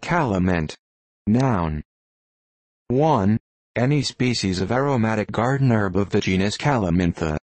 Calamint. Noun. 1. Any species of aromatic garden herb of the genus Calamintha.